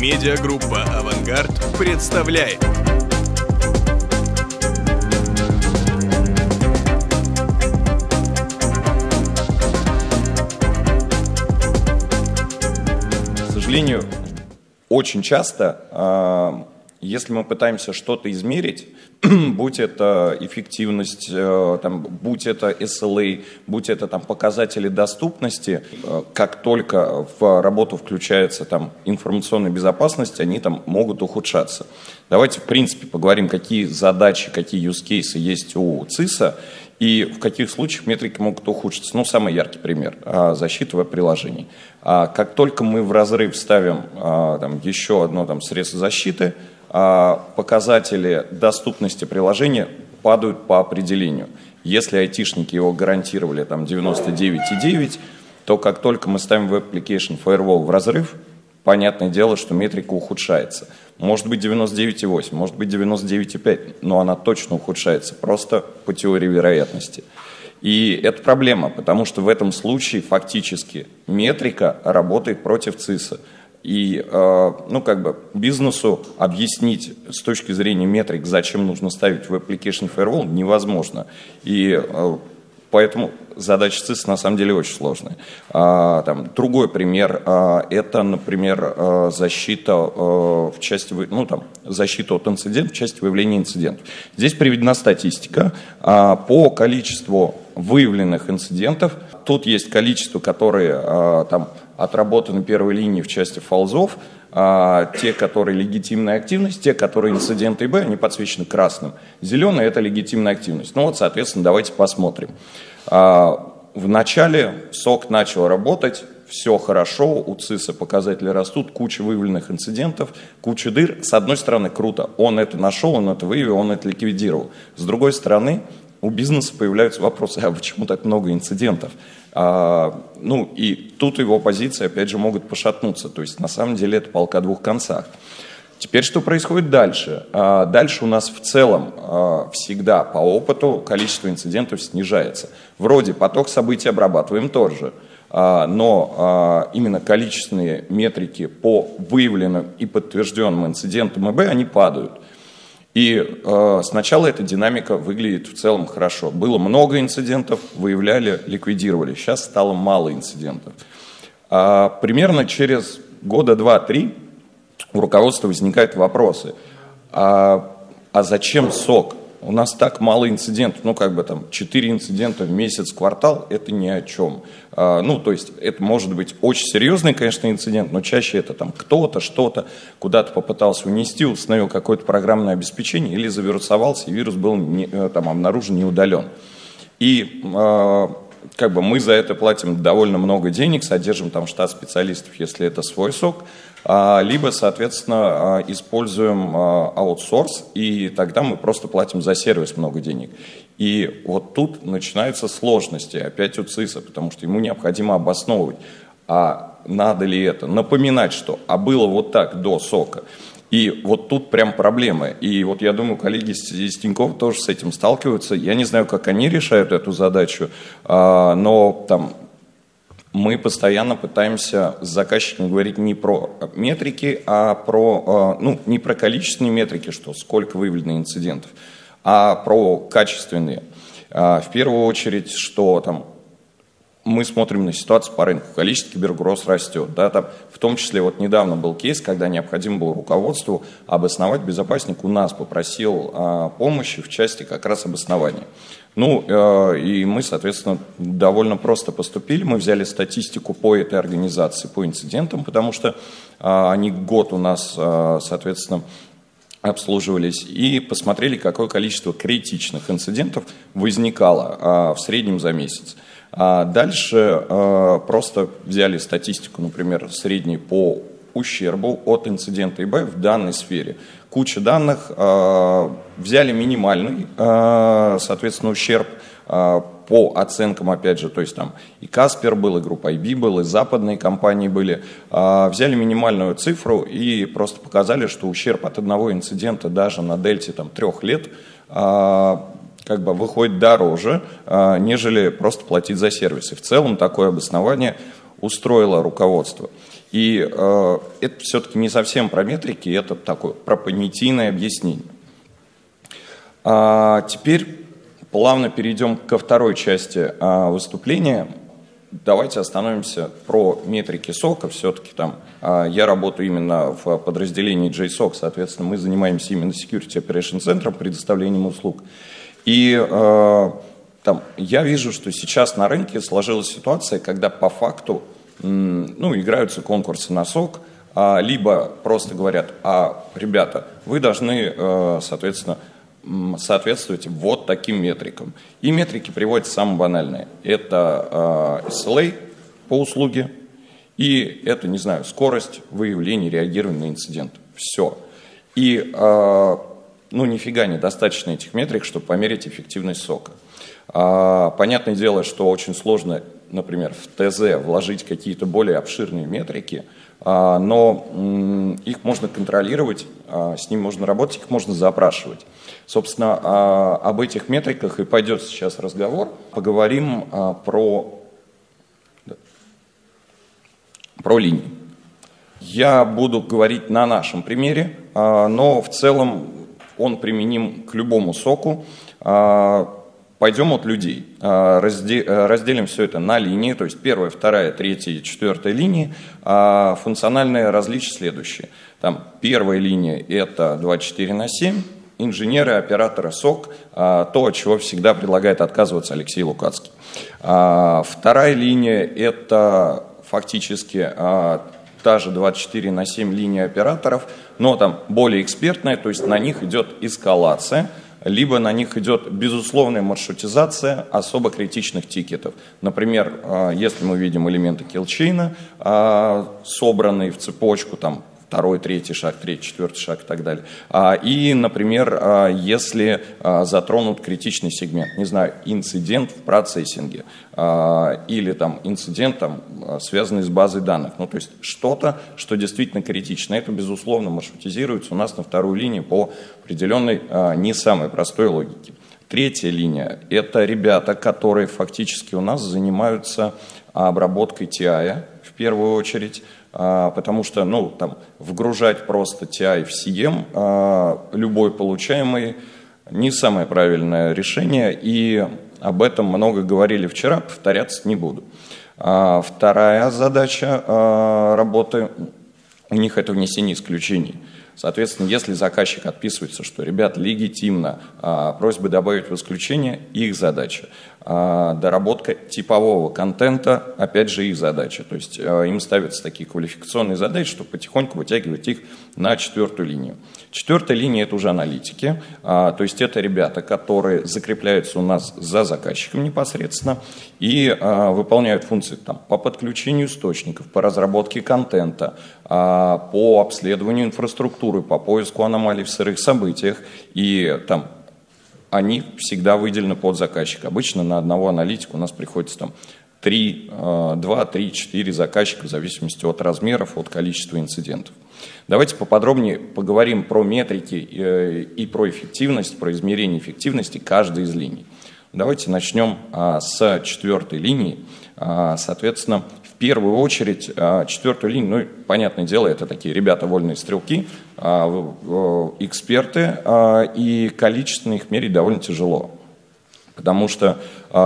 Медиагруппа «Авангард» представляет. К сожалению, очень часто, если мы пытаемся что-то измерить, будь это эффективность, будь это SLA, будь это показатели доступности, как только в работу включается информационная безопасность, они могут ухудшаться. Давайте, в принципе, поговорим, какие задачи, какие use cases есть у ЦИСа и в каких случаях метрики могут ухудшиться. Самый яркий пример – защита веб-приложений. Как только мы в разрыв ставим еще одно средство защиты, показатели доступности приложения падают по определению. Если айтишники его гарантировали 99,9, то как только мы ставим Web Application Firewall в разрыв, понятное дело, что метрика ухудшается. Может быть 99,8, может быть 99,5, но она точно ухудшается, просто по теории вероятности. И это проблема, потому что в этом случае фактически метрика работает против ЦИСа. И бизнесу объяснить с точки зрения метрик, зачем нужно ставить в Application Firewall, невозможно. И поэтому задача ЦИСа на самом деле очень сложная. Другой пример – это, например, защита в части, защита от инцидентов в части выявления инцидентов. Здесь приведена статистика по количеству выявленных инцидентов. Тут есть количество, которые отработаны первой линии в части фолзов, те, которые легитимная активность, те, которые инциденты ИБ, они подсвечены красным. Зеленый – это легитимная активность. Соответственно, давайте посмотрим. В начале СОК начал работать, все хорошо, у ЦИСа показатели растут, куча выявленных инцидентов, куча дыр. С одной стороны, круто, он это нашел, он это выявил, он это ликвидировал. С другой стороны, у бизнеса появляются вопросы, а почему так много инцидентов? И тут его позиции, опять же, могут пошатнуться. То есть, на самом деле, это палка о двух концах. Теперь, что происходит дальше? Дальше у нас в целом всегда по опыту количество инцидентов снижается. Вроде поток событий обрабатываем тоже, но именно количественные метрики по выявленным и подтвержденным инцидентам ИБ, они падают. И сначала эта динамика выглядит в целом хорошо. Было много инцидентов, выявляли, ликвидировали. Сейчас стало мало инцидентов. Примерно через года 2-3 у руководства возникают вопросы. А зачем СОК? У нас так мало инцидентов, 4 инцидента в месяц, в квартал, это ни о чем. То есть это может быть очень серьезный, конечно, инцидент, но чаще это кто-то, что-то куда-то попытался унести, установил какое-то программное обеспечение или завирусовался, и вирус был обнаружен, не удален. И мы за это платим довольно много денег, содержим штат специалистов, если это свой СОК, либо, соответственно, используем аутсорс, и тогда мы просто платим за сервис много денег. И вот тут начинаются сложности опять у ЦИСа, потому что ему необходимо обосновывать, а надо ли это, напоминать, что было вот так до СОКа. И вот тут прям проблемы. И вот я думаю, коллеги из Тинькофф тоже с этим сталкиваются. Я не знаю, как они решают эту задачу, но мы постоянно пытаемся с заказчиком говорить не про метрики, а не про количественные метрики, что сколько выявлено инцидентов, а про качественные. В первую очередь, что мы смотрим на ситуацию по рынку, количество киберугроз растет. В том числе недавно был кейс, когда необходимо было руководству обосновать, безопасник у нас попросил помощи в части как раз обоснования. И мы, соответственно, довольно просто поступили. Мы взяли статистику по этой организации, по инцидентам, потому что они год у нас, соответственно, обслуживались, и посмотрели, какое количество критичных инцидентов возникало в среднем за месяц. Дальше просто взяли статистику, например, средней по ущербу от инцидента ИБ в данной сфере. Куча данных, взяли минимальный, соответственно, ущерб по оценкам, опять же, то есть и Каспер был, и группа IB был, и западные компании были. Взяли минимальную цифру и просто показали, что ущерб от одного инцидента даже на дельте 3 лет выходит дороже, нежели просто платить за сервисы. В целом такое обоснование устроило руководство. И это все-таки не совсем про метрики, это такое про понятийное объяснение. Теперь плавно перейдем ко второй части выступления. Давайте остановимся про метрики сока. Все-таки там я работаю именно в подразделении JSOC, соответственно, мы занимаемся именно Security Operation Center, предоставлением услуг. И там, я вижу, что сейчас на рынке сложилась ситуация, когда по факту играются конкурсы на сок, либо просто говорят, ребята, вы должны, соответственно, соответствовать вот таким метрикам. И метрики приводятся самые банальные. Это SLA по услуге, и это, не знаю, скорость выявления, реагирования на инцидент. Все. И, нифига недостаточно этих метрик, чтобы померить эффективность сока. Понятное дело, что очень сложно, например, в ТЗ вложить какие-то более обширные метрики, но их можно контролировать, с ними можно работать, их можно запрашивать. Собственно, об этих метриках и пойдет сейчас разговор. Поговорим про линии. Я буду говорить на нашем примере, но в целом он применим к любому соку. Пойдем от людей. Разделим все это на линии, то есть первая, вторая, третья и четвертая линии. Функциональные различия следующие. Там первая линия – это 24/7. Инженеры, операторы СОК, то, от чего всегда предлагает отказываться Алексей Лукацкий. Вторая линия – это фактически та же 24/7 линия операторов, но там более экспертная, то есть на них идет эскалация, либо на них идет безусловная маршрутизация особо критичных тикетов. Например, если мы видим элементы киллчейна, собранные в цепочку, там, второй, третий шаг, третий, четвертый шаг и так далее. И, например, если затронут критичный сегмент, не знаю, инцидент в процессинге или там инцидент, связанный с базой данных. То есть что-то, что действительно критично. Это, безусловно, маршрутизируется у нас на вторую линию по определенной не самой простой логике. Третья линия – это ребята, которые фактически у нас занимаются обработкой TI в первую очередь, потому что вгружать просто TI в CM, любой получаемый, не самое правильное решение, и об этом много говорили вчера, повторяться не буду. Вторая задача работы у них – это внесение исключений. Соответственно, если заказчик отписывается, что, ребят, легитимно, просьбы добавить в исключение, их задача. Доработка типового контента, опять же, их задача. То есть им ставятся такие квалификационные задачи, чтобы потихоньку вытягивать их на четвертую линию. Четвертая линия – это уже аналитики, то есть это ребята, которые закрепляются у нас за заказчиком непосредственно и выполняют функции по подключению источников, по разработке контента, по обследованию инфраструктуры, по поиску аномалий в сырых событиях, и они всегда выделены под заказчика. Обычно на одного аналитика у нас приходится 2, 3, 4 заказчика в зависимости от размеров, от количества инцидентов. Давайте поподробнее поговорим про метрики и про эффективность, про измерение эффективности каждой из линий. Давайте начнем с четвертой линии. Соответственно, в первую очередь четвертую линию, понятное дело, это такие ребята вольные стрелки, эксперты, и количественно их мерить довольно тяжело. Потому что,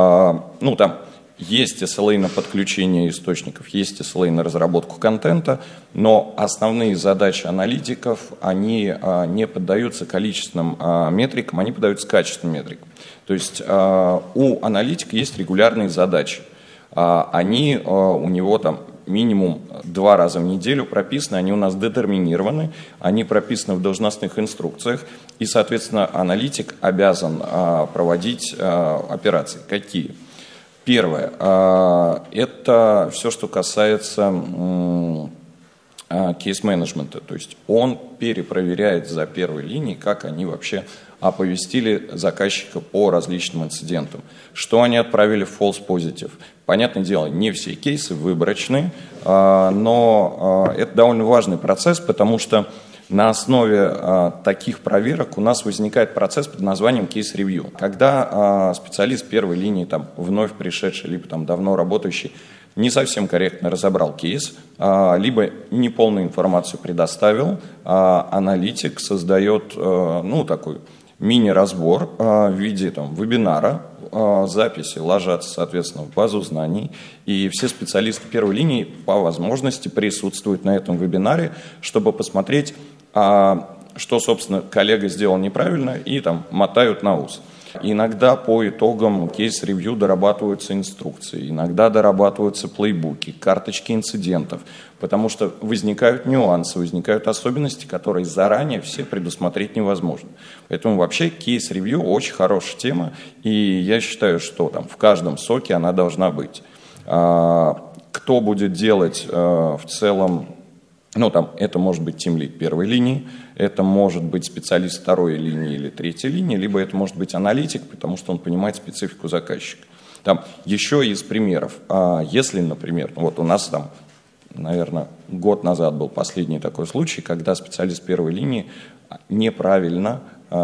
есть SLA на подключение источников, есть SLA на разработку контента, но основные задачи аналитиков, они не поддаются количественным метрикам, они поддаются качественным метрикам. То есть у аналитика есть регулярные задачи. Они у него минимум 2 раза в неделю прописаны, они у нас детерминированы, они прописаны в должностных инструкциях, и, соответственно, аналитик обязан проводить операции. Какие? Первое – это все, что касается кейс-менеджмента, то есть он перепроверяет за первой линией, как они вообще оповестили заказчика по различным инцидентам, что они отправили в false positive. Понятное дело, не все кейсы выборочны, но это довольно важный процесс, потому что на основе таких проверок у нас возникает процесс под названием кейс-ревью. Когда специалист первой линии, вновь пришедший, либо давно работающий, не совсем корректно разобрал кейс, либо неполную информацию предоставил, аналитик создает такой мини-разбор в виде вебинара, записи ложатся, соответственно, в базу знаний, и все специалисты первой линии по возможности присутствуют на этом вебинаре, чтобы посмотреть, что, собственно, коллега сделал неправильно, и мотают на ус. Иногда по итогам кейс-ревью дорабатываются инструкции, иногда дорабатываются плейбуки, карточки инцидентов, потому что возникают нюансы, возникают особенности, которые заранее все предусмотреть невозможно. Поэтому вообще кейс-ревью очень хорошая тема, и я считаю, что в каждом соке она должна быть. Кто будет делать в целом, это может быть тимлид первой линии, это может быть специалист второй линии или третьей линии, либо это может быть аналитик, потому что он понимает специфику заказчика. Еще из примеров. Если, например, у нас наверное, год назад был последний такой случай, когда специалист первой линии неправильно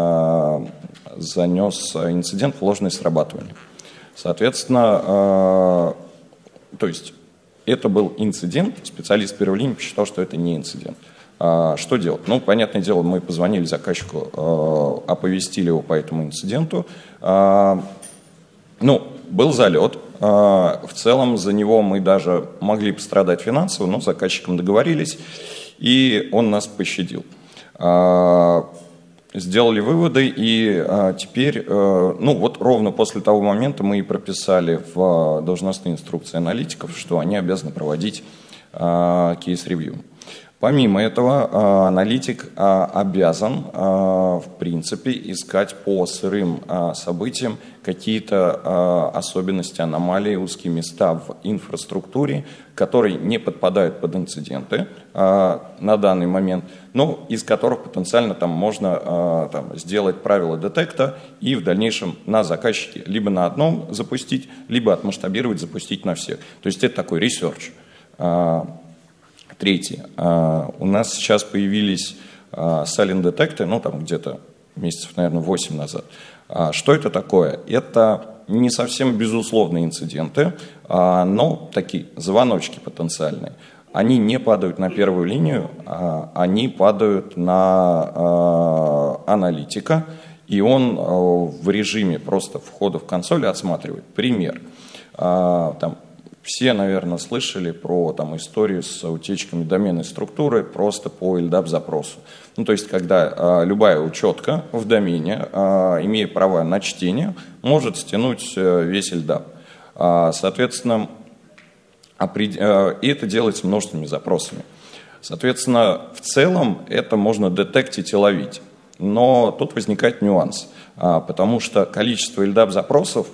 занес инцидент в ложное срабатывание. Соответственно, это был инцидент, специалист первой линии посчитал, что это не инцидент. Что делать? Понятное дело, мы позвонили заказчику, оповестили его по этому инциденту. Был залет. В целом за него мы даже могли пострадать финансово, но с заказчиком договорились, и он нас пощадил. Сделали выводы, и теперь, ровно после того момента мы и прописали в должностной инструкции аналитиков, что они обязаны проводить кейс-ревью. Помимо этого, аналитик обязан, в принципе, искать по сырым событиям какие-то особенности, аномалии, узкие места в инфраструктуре, которые не подпадают под инциденты на данный момент, но из которых потенциально можно сделать правила детекта и в дальнейшем на заказчике либо на одном запустить, либо отмасштабировать, запустить на всех. То есть это такой ресерч. Третье. У нас сейчас появились silent-детекты, где-то месяцев, наверное, 8 назад. Что это такое? Это не совсем безусловные инциденты, но такие звоночки потенциальные. Они не падают на первую линию, они падают на аналитика, и он в режиме просто входа в консоль отсматривает. Пример. Все, наверное, слышали про историю с утечками доменной структуры просто по LDAP-запросу. То есть, когда любая учетка в домене, имея права на чтение, может стянуть весь LDAP. Соответственно, и это делается множественными запросами. Соответственно, в целом это можно детектить и ловить. Но тут возникает нюанс, потому что количество LDAP-запросов,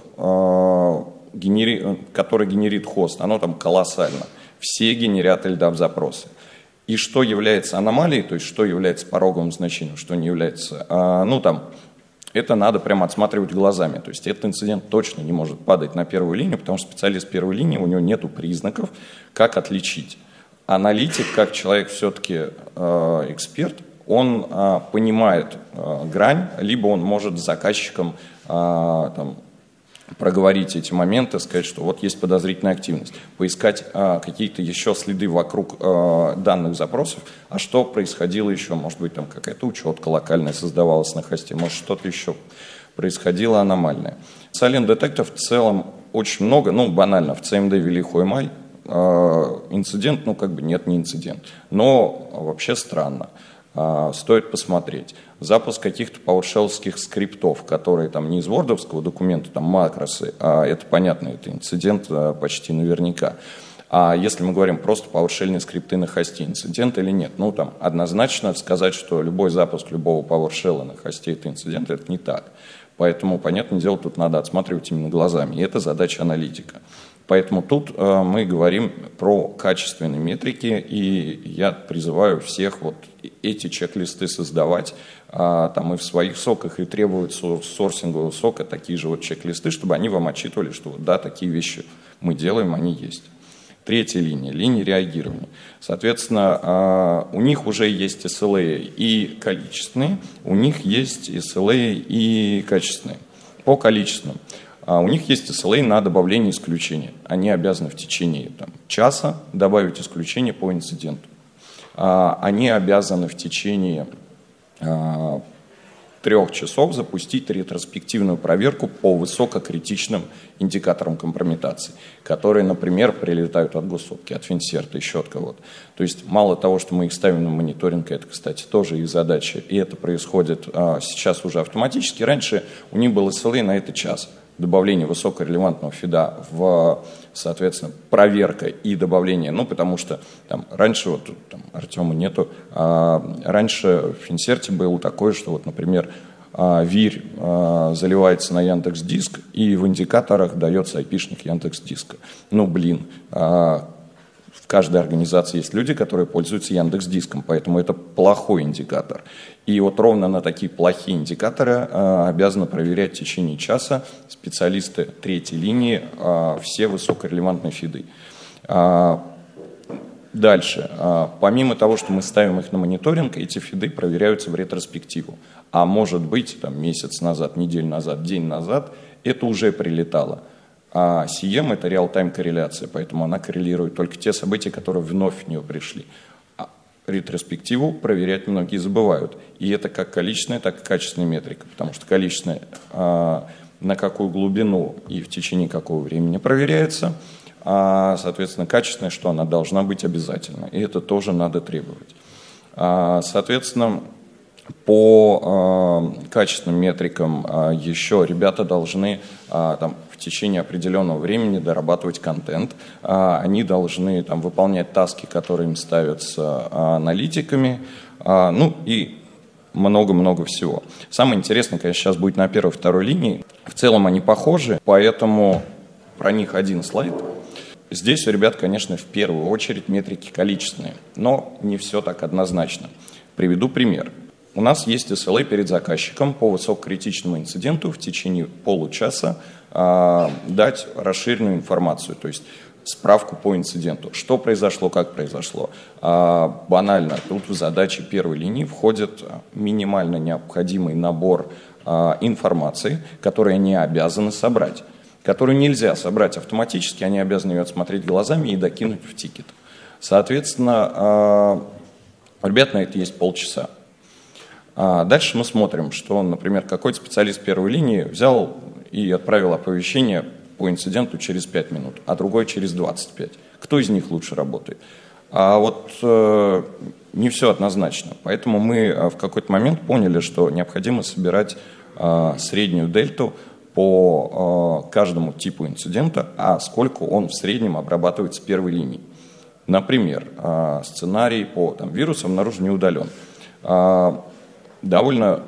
который генерит хост, оно колоссально. Все генерят LDAP-запросы. И что является аномалией, то есть что является пороговым значением, что не является, это надо прямо отсматривать глазами. То есть этот инцидент точно не может падать на первую линию, потому что специалист первой линии, у него нет признаков, как отличить. Аналитик, как человек все-таки эксперт, он понимает грань, либо он может с заказчиком проговорить эти моменты, сказать, что вот есть подозрительная активность, поискать какие-то еще следы вокруг данных запросов, а что происходило еще, может быть, какая-то учетка локальная создавалась на хосте, может, что-то еще происходило аномальное. Silent-детектов в целом очень много, банально, в CMD ввели HOIMAI, инцидент, нет, не инцидент, но вообще странно. Стоит посмотреть. Запуск каких-то PowerShell-ских скриптов, которые не из вордовского документа, макросы, а это понятно, это инцидент почти наверняка. А если мы говорим просто PowerShell-ные скрипты на хосте, инцидент или нет? Однозначно сказать, что любой запуск любого PowerShell на хосте это инцидент, это не так. Поэтому, понятное дело, тут надо отсматривать именно глазами, и это задача аналитика. Поэтому тут мы говорим про качественные метрики, и я призываю всех эти чек-листы создавать, и в своих соках, и требовать сорсингового сока такие же чек-листы, чтобы они вам отчитывали, что да, такие вещи мы делаем, они есть. Третья линия, линия реагирования. Соответственно, у них уже есть SLA и количественные, у них есть SLA и качественные. По количественным. у них есть SLA на добавление исключения. Они обязаны в течение часа добавить исключение по инциденту. Они обязаны в течение 3 часов запустить ретроспективную проверку по высококритичным индикаторам компрометации, которые, например, прилетают от госсопки, от Финсерта, еще от кого-то. То есть мало того, что мы их ставим на мониторинг, это, кстати, тоже их задача, и это происходит сейчас уже автоматически. Раньше у них был SLA на это час. Добавление высокорелевантного фида в, соответственно, проверка и добавление, потому что раньше, Артема нету, раньше в Финсерте было такое, что например, вирь заливается на Яндекс.Диск, и в индикаторах дается айпишник Яндекс.Диска. В каждой организации есть люди, которые пользуются Яндекс.Диском, поэтому это плохой индикатор. И ровно на такие плохие индикаторы обязаны проверять в течение часа специалисты 3-й линии все высокорелевантные фиды. Дальше. Помимо того, что мы ставим их на мониторинг, эти фиды проверяются в ретроспективу. А может быть, месяц назад, неделю назад, день назад это уже прилетало. А CM – это реал-тайм корреляция, поэтому она коррелирует только те события, которые вновь в нее пришли. А ретроспективу проверять многие забывают. И это как количественная, так и качественная метрика, потому что количественная на какую глубину и в течение какого времени проверяется, а, соответственно, качественная, что она должна быть обязательно. И это тоже надо требовать. Соответственно, по качественным метрикам еще ребята должны в течение определенного времени дорабатывать контент. Они должны выполнять таски, которые им ставятся аналитиками, и много-много всего. Самое интересное, конечно, сейчас будет на 1-2 линии. В целом они похожи, поэтому про них один слайд. Здесь у ребят, конечно, в первую очередь метрики количественные, но не все так однозначно. Приведу пример. У нас есть SLA перед заказчиком по высококритичному инциденту в течение получаса дать расширенную информацию, то есть справку по инциденту, что произошло, как произошло. Банально, тут в задачи 1-й линии входит минимально необходимый набор информации, который они обязаны собрать, которую нельзя собрать автоматически, они обязаны ее отсмотреть глазами и докинуть в тикет. Соответственно, у ребят на это есть полчаса. Дальше мы смотрим, что, например, какой-то специалист 1-й линии взял и отправил оповещение по инциденту через 5 минут, а другой через 25. Кто из них лучше работает? Не все однозначно. Поэтому мы в какой-то момент поняли, что необходимо собирать среднюю дельту по каждому типу инцидента, а сколько он в среднем обрабатывает с 1-й линии. Например, сценарий по вирусам обнаружен не удален. Довольно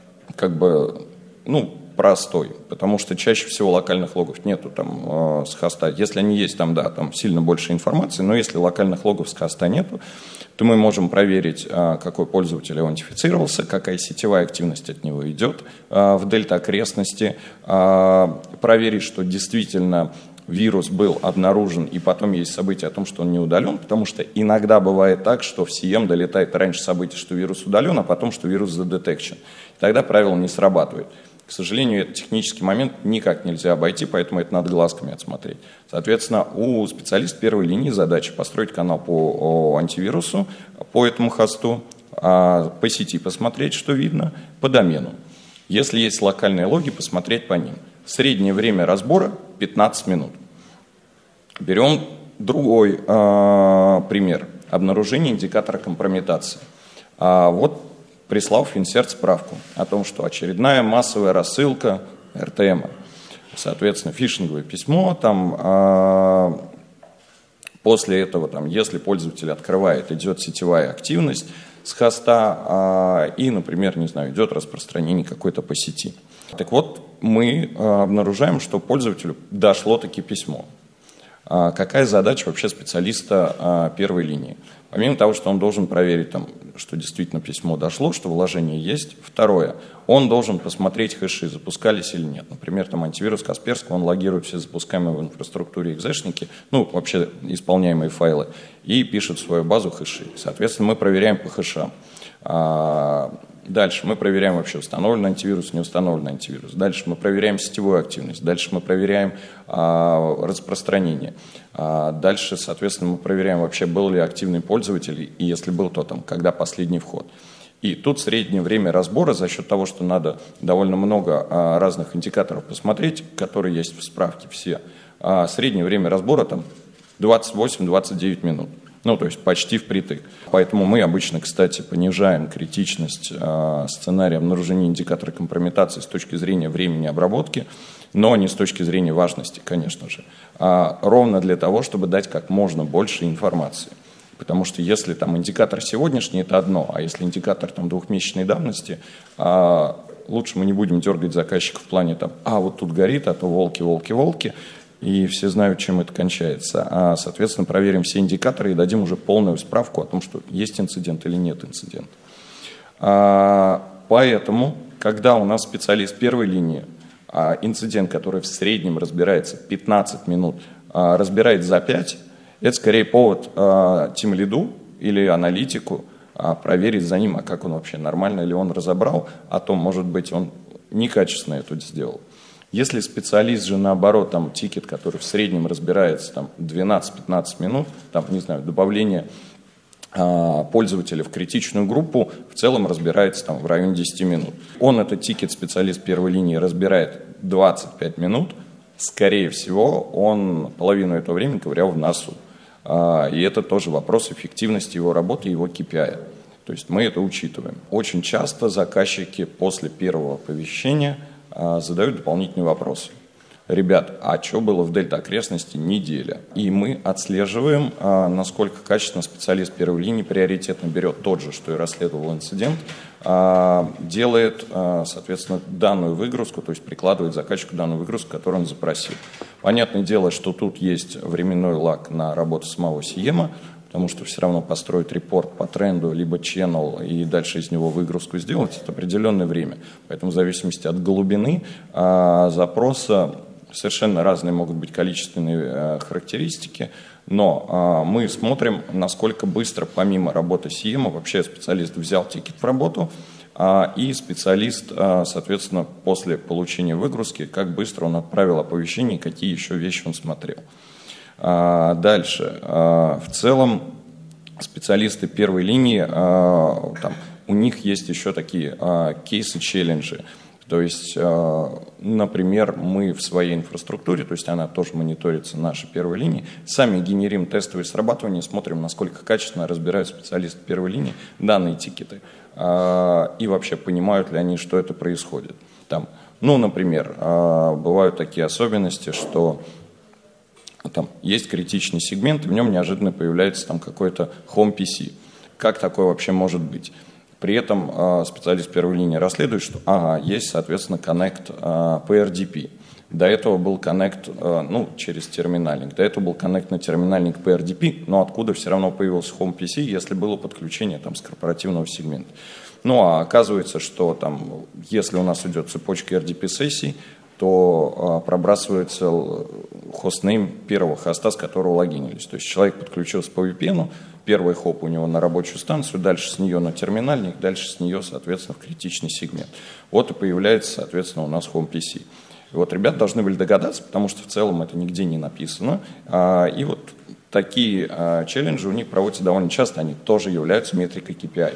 простой, потому что чаще всего локальных логов нету с хоста. Если они есть, там сильно больше информации, но если локальных логов с хоста нету, то мы можем проверить, какой пользователь аутентифицировался, какая сетевая активность от него идет в дельта-окрестности, проверить, что действительно вирус был обнаружен, и потом есть событие о том, что он не удален, потому что иногда бывает так, что в CM долетает раньше событие, что вирус удален, а потом, что вирус задетекшен. Тогда правило не срабатывает. К сожалению, этот технический момент никак нельзя обойти, поэтому это надо глазками отсмотреть. Соответственно, у специалиста 1-й линии задача построить канал по антивирусу, по этому хосту, по сети посмотреть, что видно, по домену. Если есть локальные логи, посмотреть по ним. Среднее время разбора 15 минут. Берем другой пример. Обнаружение индикатора компрометации. Прислал Финсерт справку о том, что очередная массовая рассылка РТМ. Соответственно, фишинговое письмо. После этого, если пользователь открывает, идет сетевая активность с хоста и, например, идет распространение какой-то по сети. Так вот, мы обнаружаем, что пользователю дошло таки письмо. Какая задача вообще специалиста 1-й линии? Помимо того, что он должен проверить, что действительно письмо дошло, что вложение есть. Второе, он должен посмотреть хэши, запускались или нет. Например, антивирус Касперского, он логирует все запускаемые в инфраструктуре экзешники, вообще исполняемые файлы, и пишет в свою базу хэши. Соответственно, мы проверяем по хэшам. Дальше мы проверяем вообще установлен антивирус, не установлен антивирус. Дальше мы проверяем сетевую активность. Дальше мы проверяем распространение. Дальше, соответственно, мы проверяем вообще, был ли активный пользователь, и если был, то там, когда последний вход. И тут среднее время разбора за счет того, что надо довольно много разных индикаторов посмотреть, которые есть в справке все. Среднее время разбора там 28-29 минут. Ну, то есть почти впритык. Поэтому мы обычно, кстати, понижаем критичность сценария обнаружения индикатора компрометации с точки зрения времени обработки, но не с точки зрения важности, конечно же. Ровно для того, чтобы дать как можно больше информации. Потому что если там индикатор сегодняшний, это одно, а если индикатор там двухмесячной давности, лучше мы не будем дергать заказчика в плане там, вот тут горит, а то волки, и все знают, чем это кончается. Соответственно, проверим все индикаторы и дадим уже полную справку о том, что есть инцидент или нет инцидента. Поэтому, когда у нас специалист первой линии, инцидент, который в среднем разбирается 15 минут, разбирает за 5, это скорее повод тимлиду или аналитику проверить за ним, как он вообще, нормально ли он разобрал, а то, может быть, он некачественно это сделал. Если специалист же, наоборот, там тикет, который в среднем разбирается там 12-15 минут, там, не знаю, добавление пользователя в критичную группу, в целом разбирается там в районе 10 минут. Он этот тикет, специалист первой линии, разбирает 25 минут, скорее всего, он половину этого времени ковырял в носу. И это тоже вопрос эффективности его работы и его KPI. То есть мы это учитываем. Очень часто заказчики после первого оповещения задают дополнительные вопросы. Ребят, а что было в дельта окрестности неделя? И мы отслеживаем, насколько качественно специалист первой линии приоритетно берет тот же, что и расследовал инцидент, делает, соответственно, данную выгрузку, то есть прикладывает заказчику данную выгрузку, которую он запросил. Понятное дело, что тут есть временной лаг на работу самого СИЭМа, потому что все равно построить репорт по тренду, либо channel и дальше из него выгрузку сделать, это определенное время. Поэтому в зависимости от глубины запроса совершенно разные могут быть количественные характеристики, но мы смотрим, насколько быстро, помимо работы СИЭМа, вообще специалист взял тикет в работу, и специалист, соответственно, после получения выгрузки, как быстро он отправил оповещение, какие еще вещи он смотрел. Дальше. В целом специалисты первой линии, там, у них есть еще такие кейсы-челленджи. То есть, например, мы в своей инфраструктуре, то есть она тоже мониторится нашей первой линии, сами генерим тестовые срабатывания, смотрим, насколько качественно разбирают специалисты первой линии данные тикеты и вообще понимают ли они, что это происходит. Там, ну, например, бывают такие особенности, что там есть критичный сегмент, и в нем неожиданно появляется там какой-то Home PC. Как такое вообще может быть? При этом специалист первой линии расследует, что есть, соответственно, коннект PRDP. До этого был коннект через терминальник. До этого был коннект на терминальник PRDP, но откуда все равно появился Home PC, если было подключение там, с корпоративного сегмента. Ну а оказывается, что там, если у нас идет цепочка RDP-сессий, то пробрасывается хостнейм первого хоста, с которого логинились. То есть человек подключился по VPN, первый хоп у него на рабочую станцию, дальше с нее на терминальник, дальше с нее, соответственно, в критичный сегмент. Вот и появляется, соответственно, у нас Home PC. И вот ребята должны были догадаться, потому что в целом это нигде не написано. И вот такие челленджи у них проводятся довольно часто, они тоже являются метрикой KPI.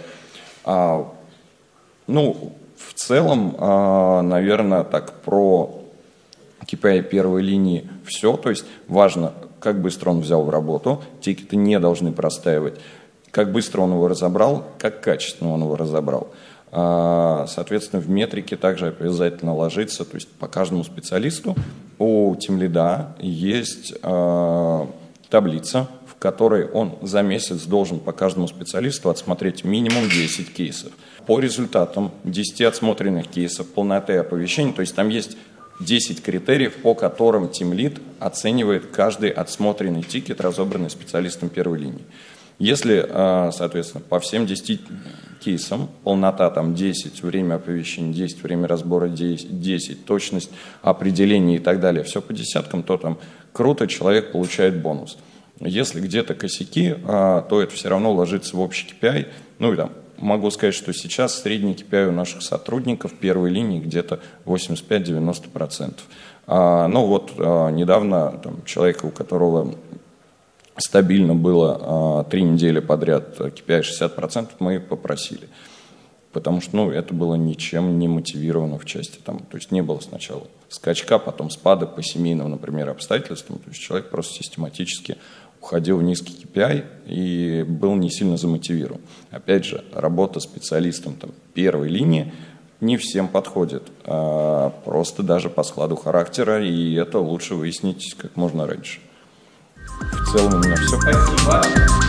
В целом, наверное, так про KPI первой линии все. То есть важно, как быстро он взял в работу, тикеты не должны простаивать, как быстро он его разобрал, как качественно он его разобрал. Соответственно, в метрике также обязательно ложится, то есть по каждому специалисту у тимлида есть таблица, в которой он за месяц должен по каждому специалисту отсмотреть минимум 10 кейсов. По результатам 10 отсмотренных кейсов, полноты оповещений, то есть там есть 10 критериев, по которым тимлид оценивает каждый отсмотренный тикет, разобранный специалистом первой линии. Если, соответственно, по всем 10 кейсам, полнота там 10, время оповещения 10, время разбора 10, точность определения и так далее, все по десяткам, то там круто, человек получает бонус. Если где-то косяки, то это все равно ложится в общий KPI, ну и там могу сказать, что сейчас средний KPI у наших сотрудников первой линии где-то 85-90%. Недавно человека, у которого стабильно было 3 недели подряд KPI 60%, мы попросили. Потому что это было ничем не мотивировано в части. То есть не было сначала скачка, потом спада по семейным, например, обстоятельствам. То есть человек просто систематически уходил в низкий KPI и был не сильно замотивирован. Опять же, работа специалистом первой линии не всем подходит. Просто даже по складу характера, и это лучше выяснить как можно раньше. В целом у меня все. Спасибо.